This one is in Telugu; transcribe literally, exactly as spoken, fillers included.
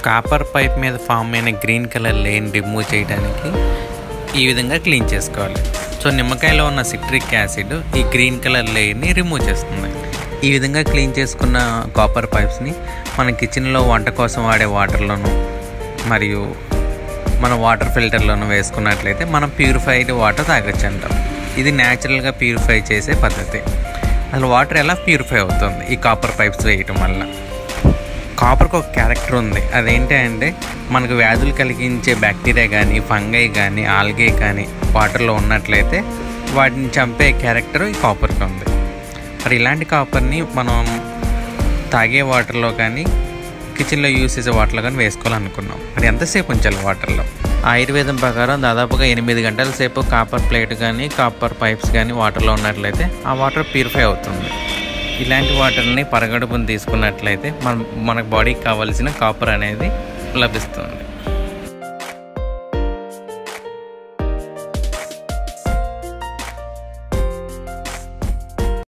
కాపర్ పైప్ మీద ఫామ్ అయిన గ్రీన్ కలర్ లేయర్ని రిమూవ్ చేయడానికి ఈ విధంగా క్లీన్ చేసుకోవాలి. సో నిమ్మకాయలో ఉన్న సిట్రిక్ యాసిడ్ ఈ గ్రీన్ కలర్ లేయర్ని రిమూవ్ చేస్తుంది. ఈ విధంగా క్లీన్ చేసుకున్న కాపర్ పైప్స్ని మన కిచెన్లో వంట కోసం వాడే వాటర్లోను మరియు మన వాటర్ ఫిల్టర్లోను వేసుకున్నట్లయితే మనం ప్యూరిఫైడ్ వాటర్ తాగొచ్చు అంటాం. ఇది న్యాచురల్గా ప్యూరిఫై చేసే పద్ధతి. అసలు వాటర్ ఎలా ప్యూరిఫై అవుతుంది ఈ కాపర్ పైప్స్ వేయటం వల్ల? కాపర్కి ఒక క్యారెక్టర్ ఉంది. అదేంటి అంటే మనకు వ్యాధులు కలిగించే బ్యాక్టీరియా కానీ ఫంగై కానీ ఆల్గే కానీ వాటర్లో ఉన్నట్లయితే వాటిని చంపే క్యారెక్టర్ ఈ కాపర్కి ఉంది. మరి ఇలాంటి కాపర్ని మనం తాగే వాటర్లో కానీ కిచెన్లో యూస్ చేసే వాటర్లో కానీ వేసుకోవాలనుకున్నాం. మరి ఎంతసేపు ఉంచాలి వాటర్లో? ఆయుర్వేదం ప్రకారం దాదాపుగా ఎనిమిది గంటల సేపు కాపర్ ప్లేట్ కానీ కాపర్ పైప్స్ కానీ వాటర్లో ఉన్నట్లయితే ఆ వాటర్ ప్యూరిఫై అవుతుంది. ఇలాంటి వాటర్ని పరగడుపుని తీసుకున్నట్లయితే మన మన బాడీకి కావాల్సిన కాపర్ అనేది లభిస్తుంది.